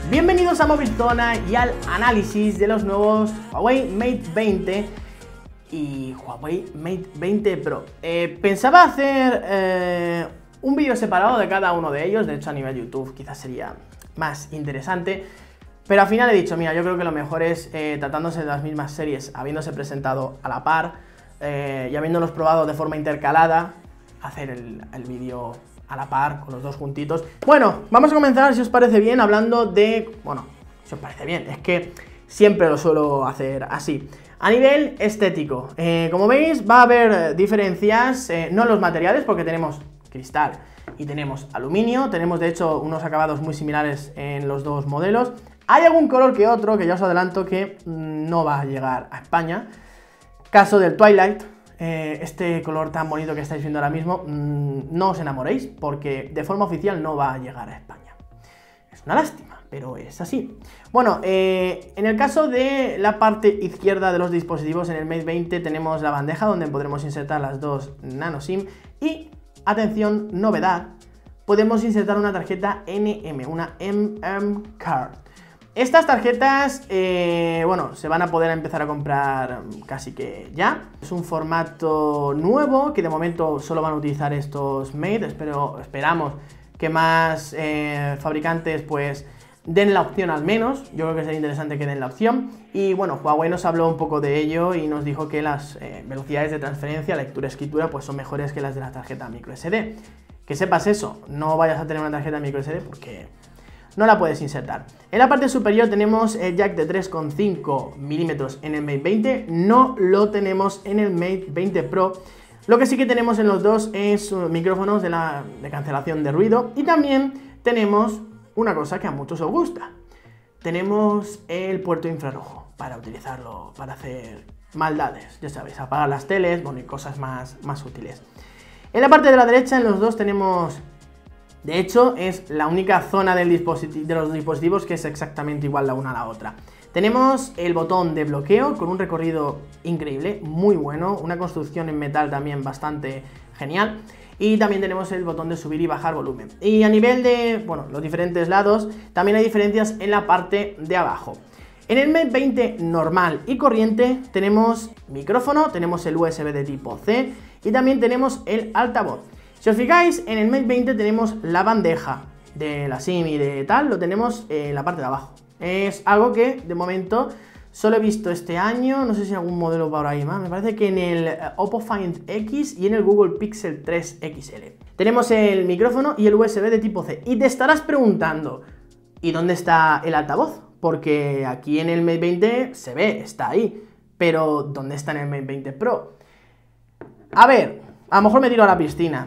Bienvenidos a Movilzona y al análisis de los nuevos Huawei Mate 20 y Huawei Mate 20 Pro. Pensaba hacer un vídeo separado de cada uno de ellos, de hecho a nivel YouTube quizás sería más interesante, pero al final he dicho, mira, yo creo que lo mejor es, tratándose de las mismas series, habiéndose presentado a la par y habiéndolos probado de forma intercalada, hacer el vídeo a la par, con los dos juntitos. Bueno, vamos a comenzar, si os parece bien, hablando de... Bueno, si os parece bien, es que siempre lo suelo hacer así. A nivel estético, como veis, va a haber diferencias, no en los materiales, porque tenemos cristal y tenemos aluminio, tenemos de hecho unos acabados muy similares en los dos modelos. Hay algún color que otro, que ya os adelanto que no va a llegar a España. Caso del Twilight. Este color tan bonito que estáis viendo ahora mismo, no os enamoréis, porque de forma oficial no va a llegar a España. Es una lástima, pero es así. Bueno, en el caso de la parte izquierda de los dispositivos, en el Mate 20 tenemos la bandeja donde podremos insertar las dos nano SIM y, atención, novedad, podemos insertar una tarjeta NM, una MM Card. Estas tarjetas, bueno, se van a poder empezar a comprar casi que ya. Es un formato nuevo que de momento solo van a utilizar estos Mate. Esperamos que más fabricantes pues den la opción al menos. Yo creo que sería interesante que den la opción. Y bueno, Huawei nos habló un poco de ello y nos dijo que las velocidades de transferencia, lectura-escritura, pues son mejores que las de la tarjeta microSD. Que sepas eso, no vayas a tener una tarjeta microSD porque no la puedes insertar. En la parte superior tenemos el jack de 3,5 milímetros en el Mate 20, no lo tenemos en el Mate 20 Pro. Lo que sí que tenemos en los dos es micrófonos de cancelación de ruido y también tenemos una cosa que a muchos os gusta. Tenemos el puerto infrarrojo para utilizarlo para hacer maldades, ya sabéis, apagar las teles, bueno, y cosas más útiles. En la parte de la derecha en los dos tenemos... De hecho, es la única zona de los dispositivos que es exactamente igual la una a la otra. Tenemos el botón de bloqueo con un recorrido increíble, muy bueno, una construcción en metal también bastante genial. Y también tenemos el botón de subir y bajar volumen. Y a nivel de, bueno, los diferentes lados, también hay diferencias en la parte de abajo. En el Mate 20 normal y corriente tenemos micrófono, tenemos el USB de tipo C y también tenemos el altavoz. Si os fijáis, en el Mate 20 tenemos la bandeja de la SIM y de tal, lo tenemos en la parte de abajo. Es algo que, de momento, solo he visto este año, no sé si hay algún modelo por ahí más, me parece que en el Oppo Find X y en el Google Pixel 3 XL. Tenemos el micrófono y el USB de tipo C. Y te estarás preguntando, ¿y dónde está el altavoz? Porque aquí en el Mate 20 se ve, está ahí, pero ¿dónde está en el Mate 20 Pro? A ver, a lo mejor me tiro a la piscina,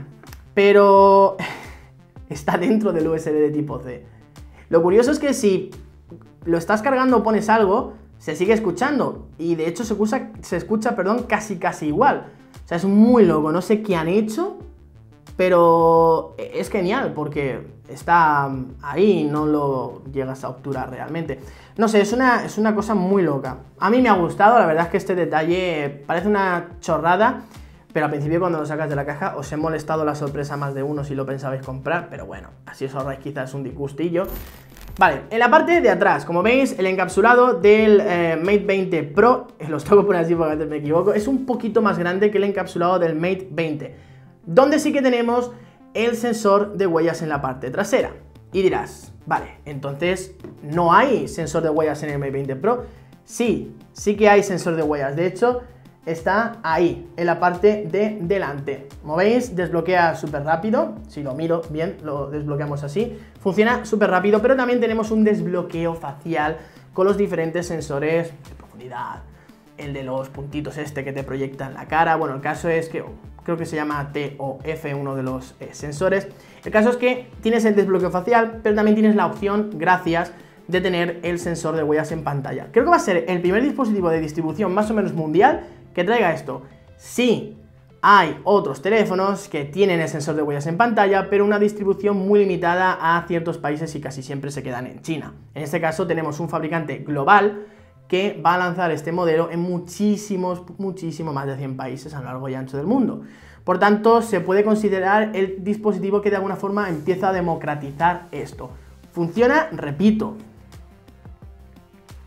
pero está dentro del USB de tipo C. Lo curioso es que si lo estás cargando o pones algo, se sigue escuchando. Y de hecho se escucha, casi igual. O sea, es muy loco, no sé qué han hecho, pero es genial porque está ahí y no lo llegas a obturar realmente. No sé, es una cosa muy loca. A mí me ha gustado, la verdad es que este detalle parece una chorrada, pero al principio cuando lo sacas de la caja os he molestado la sorpresa más de uno si lo pensabais comprar, pero bueno, así os ahorráis quizás un disgustillo. Vale, en la parte de atrás, como veis, el encapsulado del Mate 20 Pro, los tengo por así porque antes me equivoco, es un poquito más grande que el encapsulado del Mate 20, donde sí que tenemos el sensor de huellas en la parte trasera. Y dirás, vale, entonces no hay sensor de huellas en el Mate 20 Pro. Sí que hay sensor de huellas, de hecho está ahí, en la parte de delante. Como veis, desbloquea súper rápido. Si lo miro bien, lo desbloqueamos así. Funciona súper rápido, pero también tenemos un desbloqueo facial con los diferentes sensores de profundidad. El de los puntitos este que te proyecta en la cara. Bueno, el caso es que creo que se llama TOF, uno de los sensores. El caso es que tienes el desbloqueo facial, pero también tienes la opción, gracias, de tener el sensor de huellas en pantalla. Creo que va a ser el primer dispositivo de distribución más o menos mundial que traiga esto. Sí, hay otros teléfonos que tienen el sensor de huellas en pantalla, pero una distribución muy limitada a ciertos países y casi siempre se quedan en China. En este caso tenemos un fabricante global que va a lanzar este modelo en muchísimo más de 100 países a lo largo y ancho del mundo. Por tanto, se puede considerar el dispositivo que de alguna forma empieza a democratizar esto. Funciona, repito,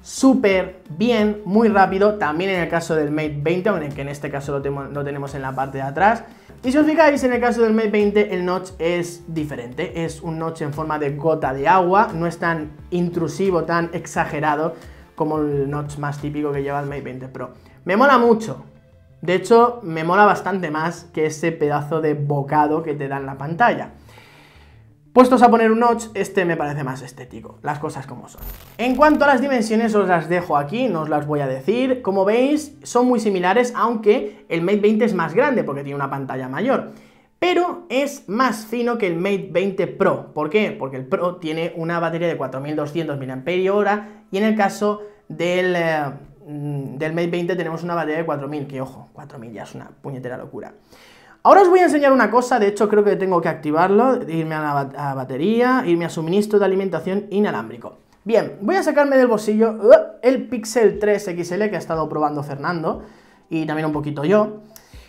súper bien, muy rápido, también en el caso del Mate 20, aunque en este caso lo tenemos en la parte de atrás. Y si os fijáis, en el caso del Mate 20 el notch es diferente, es un notch en forma de gota de agua, no es tan intrusivo, tan exagerado como el notch más típico que lleva el Mate 20 Pro. Me mola mucho, de hecho me mola bastante más que ese pedazo de bocado que te da en la pantalla. Puestos a poner un notch, este me parece más estético, las cosas como son. En cuanto a las dimensiones, os las dejo aquí, no os las voy a decir. Como veis, son muy similares, aunque el Mate 20 es más grande porque tiene una pantalla mayor. Pero es más fino que el Mate 20 Pro. ¿Por qué? Porque el Pro tiene una batería de 4200 mAh y en el caso del Mate 20 tenemos una batería de 4000, que ojo, 4000 ya es una puñetera locura. Ahora os voy a enseñar una cosa, de hecho creo que tengo que activarlo, irme a la batería, irme a suministro de alimentación inalámbrico. Bien, voy a sacarme del bolsillo el Pixel 3 XL que ha estado probando Fernando, y también un poquito yo,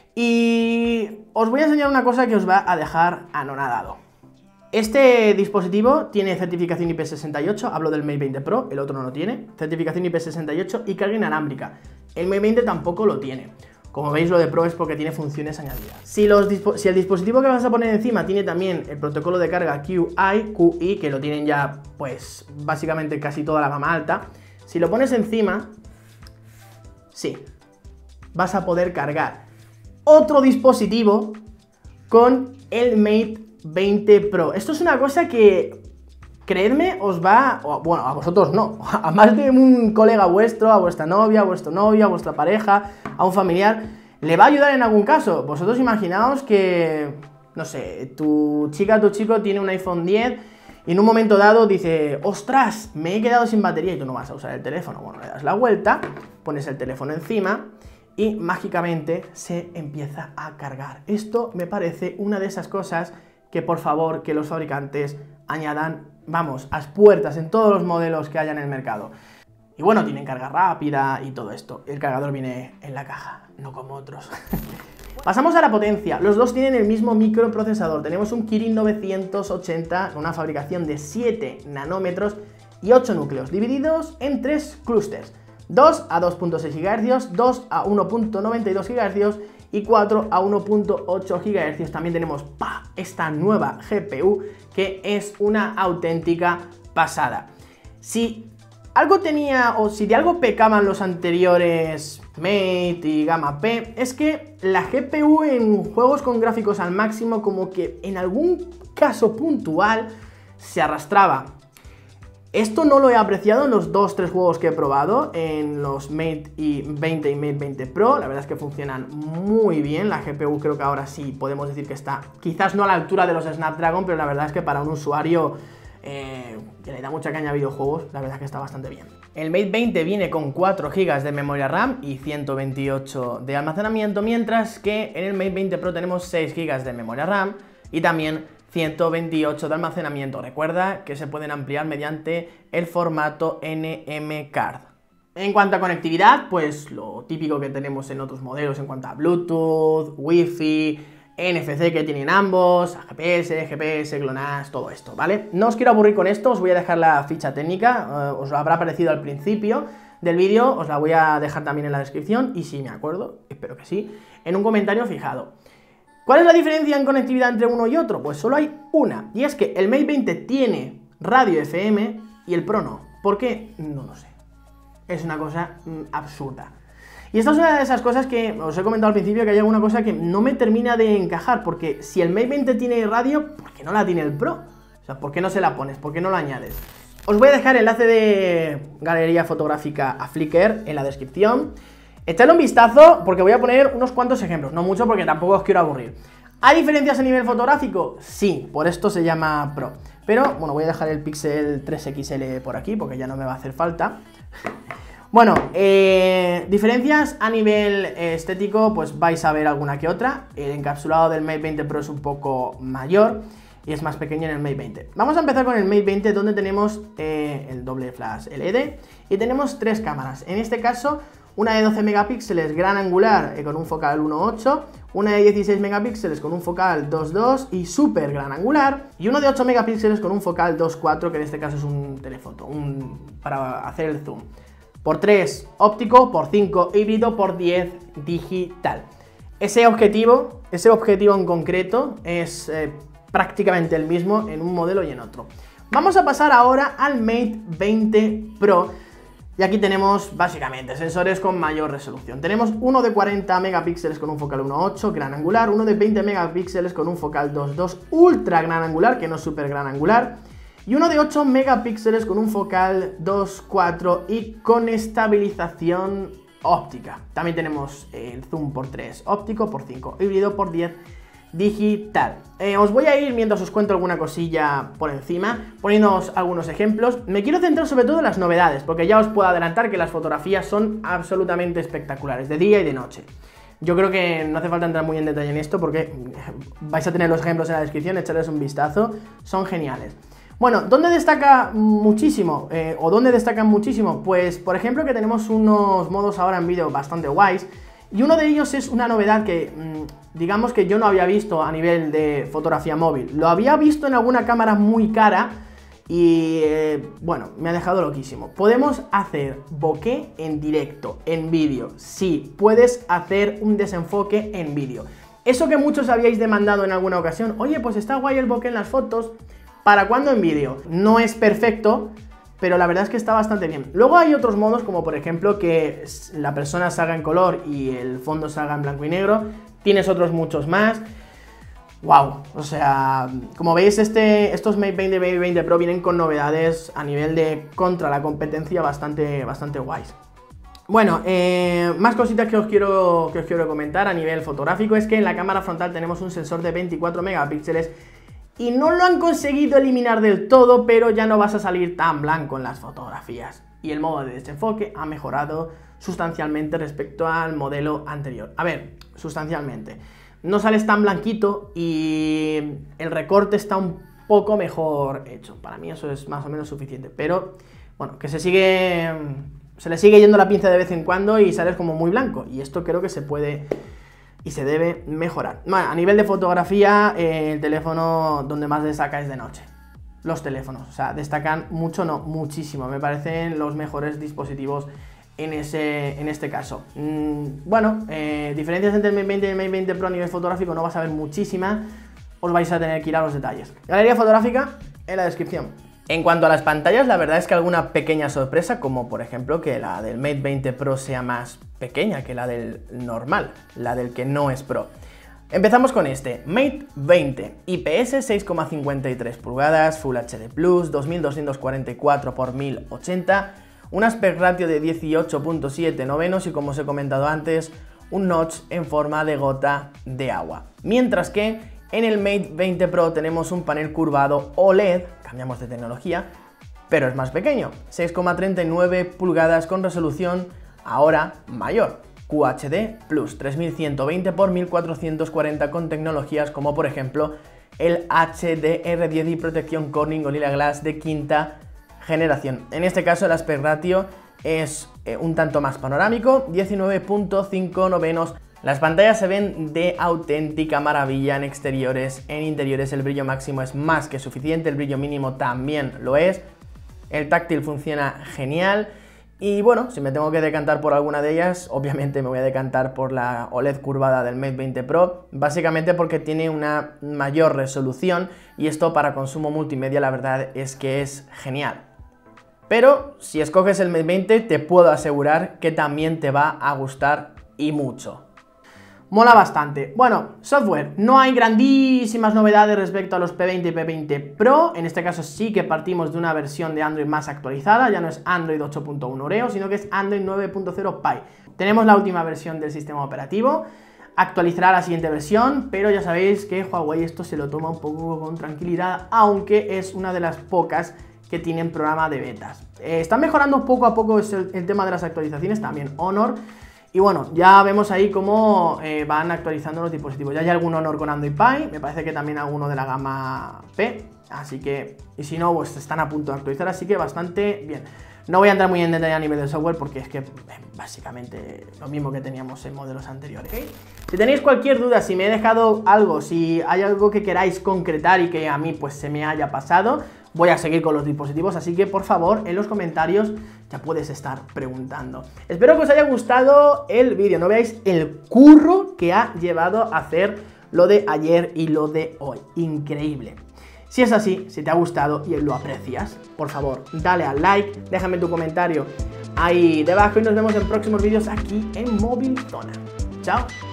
y os voy a enseñar una cosa que os va a dejar anonadado. Este dispositivo tiene certificación IP68, hablo del Mate 20 Pro, el otro no lo tiene, certificación IP68 y carga inalámbrica. El Mate 20 tampoco lo tiene. Como veis, lo de Pro es porque tiene funciones añadidas. Si el dispositivo que vas a poner encima tiene también el protocolo de carga QI, que lo tienen ya, pues, básicamente casi toda la gama alta, si lo pones encima, sí, vas a poder cargar otro dispositivo con el Mate 20 Pro. Esto es una cosa que, creedme, os va, bueno, a vosotros no, a más de un colega vuestro, a vuestra novia, a vuestro novio, a vuestra pareja, a un familiar, le va a ayudar en algún caso. Vosotros imaginaos que, no sé, tu chica, tu chico tiene un iPhone 10 y en un momento dado dice, ostras, me he quedado sin batería y tú no vas a usar el teléfono. Bueno, le das la vuelta, pones el teléfono encima y mágicamente se empieza a cargar. Esto me parece una de esas cosas que, por favor, que los fabricantes añadan, vamos, a las puertas en todos los modelos que haya en el mercado. Y bueno, tienen carga rápida y todo esto. El cargador viene en la caja, no como otros. Pasamos a la potencia. Los dos tienen el mismo microprocesador. Tenemos un Kirin 980 con una fabricación de 7 nanómetros y 8 núcleos, divididos en 3 clústeres. 2 a 2.6 GHz, 2 a 1.92 GHz y 4 a 1.8 GHz. También tenemos esta nueva GPU que es una auténtica pasada. Si algo tenía, o si de algo pecaban los anteriores Mate y Gama P, es que la GPU en juegos con gráficos al máximo como que en algún caso puntual se arrastraba. Esto no lo he apreciado en los 2-3 juegos que he probado, en los Mate 20 y Mate 20 Pro. La verdad es que funcionan muy bien. La GPU creo que ahora sí podemos decir que está, quizás no a la altura de los Snapdragon, pero la verdad es que para un usuario que le da mucha caña a videojuegos, la verdad es que está bastante bien. El Mate 20 viene con 4 GB de memoria RAM y 128 de almacenamiento, mientras que en el Mate 20 Pro tenemos 6 GB de memoria RAM y también 128 de almacenamiento. Recuerda que se pueden ampliar mediante el formato NM Card. En cuanto a conectividad, pues lo típico que tenemos en otros modelos en cuanto a Bluetooth, Wi-Fi, NFC que tienen ambos, GPS, GLONASS, todo esto, ¿vale? No os quiero aburrir con esto, os voy a dejar la ficha técnica, os habrá aparecido al principio del vídeo, os la voy a dejar también en la descripción y si me acuerdo, espero que sí, en un comentario fijado. ¿Cuál es la diferencia en conectividad entre uno y otro? Pues solo hay una, y es que el Mate 20 tiene radio FM y el Pro no. ¿Por qué? No lo sé. Es una cosa absurda. Y esta es una de esas cosas que os he comentado al principio, que hay alguna cosa que no me termina de encajar, porque si el Mate 20 tiene radio, ¿por qué no la tiene el Pro? O sea, ¿por qué no se la pones? ¿Por qué no la añades? Os voy a dejar el enlace de galería fotográfica a Flickr en la descripción. Echadle un vistazo porque voy a poner unos cuantos ejemplos, no mucho porque tampoco os quiero aburrir. ¿Hay diferencias a nivel fotográfico? Sí, por esto se llama Pro. Pero, bueno, voy a dejar el Pixel 3 XL por aquí porque ya no me va a hacer falta. Bueno, diferencias a nivel estético, pues vais a ver alguna que otra. El encapsulado del Mate 20 Pro es un poco mayor y es más pequeño en el Mate 20. Vamos a empezar con el Mate 20, donde tenemos el doble flash LED y tenemos 3 cámaras. En este caso, una de 12 megapíxeles gran angular con un focal 1.8, una de 16 megapíxeles con un focal 2.2 y super gran angular, y uno de 8 megapíxeles con un focal 2.4, que en este caso es un telefoto, para hacer el zoom. por 3 óptico, por 5 híbrido, por 10 digital. Ese objetivo en concreto es prácticamente el mismo en un modelo y en otro. Vamos a pasar ahora al Mate 20 Pro. Y aquí tenemos básicamente sensores con mayor resolución. Tenemos uno de 40 megapíxeles con un focal 1.8 gran angular, uno de 20 megapíxeles con un focal 2.2 ultra gran angular, que no es super gran angular, y uno de 8 megapíxeles con un focal 2.4 y con estabilización óptica. También tenemos el zoom por 3 óptico, por 5 híbrido, por 10 digital. Os voy a ir, mientras os cuento alguna cosilla por encima, poniéndoos algunos ejemplos. Me quiero centrar sobre todo en las novedades, porque ya os puedo adelantar que las fotografías son absolutamente espectaculares, de día y de noche. Yo creo que no hace falta entrar muy en detalle en esto, porque vais a tener los ejemplos en la descripción, echarles un vistazo, son geniales. Bueno, ¿dónde destaca muchísimo? ¿Dónde destacan muchísimo? Pues, por ejemplo, que tenemos unos modos ahora en vídeo bastante guays, y uno de ellos es una novedad que, digamos que yo no había visto a nivel de fotografía móvil. Lo había visto en alguna cámara muy cara y, bueno, me ha dejado loquísimo. Podemos hacer bokeh en directo, en vídeo. Sí, puedes hacer un desenfoque en vídeo. Eso que muchos habíais demandado en alguna ocasión, oye, pues está guay el bokeh en las fotos, ¿para cuándo en vídeo? No es perfecto, pero la verdad es que está bastante bien. Luego hay otros modos, como por ejemplo que la persona salga en color y el fondo salga en blanco y negro. Tienes otros muchos más. ¡Wow! O sea, como veis, estos Mate 20 y Mate 20 Pro vienen con novedades a nivel de contra la competencia bastante guays. Bueno, más cositas que os quiero comentar a nivel fotográfico es que en la cámara frontal tenemos un sensor de 24 megapíxeles y no lo han conseguido eliminar del todo, pero ya no vas a salir tan blanco en las fotografías. Y el modo de desenfoque ha mejorado sustancialmente respecto al modelo anterior. A ver, sustancialmente. No sales tan blanquito y el recorte está un poco mejor hecho. Para mí eso es más o menos suficiente. Pero, bueno, que se le sigue yendo la pinza de vez en cuando y sales como muy blanco. Y esto creo que se puede y se debe mejorar. Bueno, a nivel de fotografía, el teléfono donde más destaca es de noche. Los teléfonos, o sea, destacan mucho, no, muchísimo. Me parecen los mejores dispositivos en este caso. Bueno, diferencias entre el Mate 20 y el Mate 20 Pro a nivel fotográfico no vas a ver muchísimas. Os vais a tener que ir a los detalles. Galería fotográfica en la descripción. En cuanto a las pantallas, la verdad es que alguna pequeña sorpresa, como por ejemplo que la del Mate 20 Pro sea más pequeña que la del normal, la del que no es Pro. Empezamos con este, Mate 20, IPS 6,53 pulgadas, Full HD+, 2244 x 1080, un aspect ratio de 18.7 novenos y, como os he comentado antes, un notch en forma de gota de agua. Mientras que en el Mate 20 Pro tenemos un panel curvado OLED, cambiamos de tecnología, pero es más pequeño, 6,39 pulgadas con resolución ahora mayor, QHD+, 3120 x 1440 con tecnologías como por ejemplo el HDR10 y protección Corning Gorilla Glass de quinta generación. En este caso el aspect ratio es un tanto más panorámico, 19.5 novenos. Las pantallas se ven de auténtica maravilla en exteriores. En interiores el brillo máximo es más que suficiente, el brillo mínimo también lo es. El táctil funciona genial. Y bueno, si me tengo que decantar por alguna de ellas, obviamente me voy a decantar por la OLED curvada del Mate 20 Pro, básicamente porque tiene una mayor resolución y esto para consumo multimedia la verdad es que es genial. Pero si escoges el Mate 20 te puedo asegurar que también te va a gustar y mucho. Mola bastante. Bueno, software, no hay grandísimas novedades respecto a los P20 y P20 Pro. En este caso sí que partimos de una versión de Android más actualizada. Ya no es Android 8.1 Oreo, sino que es Android 9.0 Pie. Tenemos la última versión del sistema operativo. Actualizará la siguiente versión, pero ya sabéis que Huawei esto se lo toma un poco con tranquilidad, aunque es una de las pocas que tienen programa de betas. Están mejorando poco a poco el tema de las actualizaciones, también Honor. Y bueno, ya vemos ahí cómo van actualizando los dispositivos. Ya hay algún Honor con Android Pie, me parece que también alguno de la gama P. Así que, y si no, pues están a punto de actualizar, así que bastante bien. No voy a entrar muy en detalle a nivel de software porque es que básicamente lo mismo que teníamos en modelos anteriores. ¿Okay? Si tenéis cualquier duda, si me he dejado algo, si hay algo que queráis concretar y que a mí pues se me haya pasado, voy a seguir con los dispositivos, así que por favor en los comentarios ya puedes estar preguntando. Espero que os haya gustado el vídeo, no veáis el curro que ha llevado a hacer lo de ayer y lo de hoy, increíble. Si es así, si te ha gustado y lo aprecias, por favor dale al like, déjame tu comentario ahí debajo y nos vemos en próximos vídeos aquí en Móvil Zona. Chao.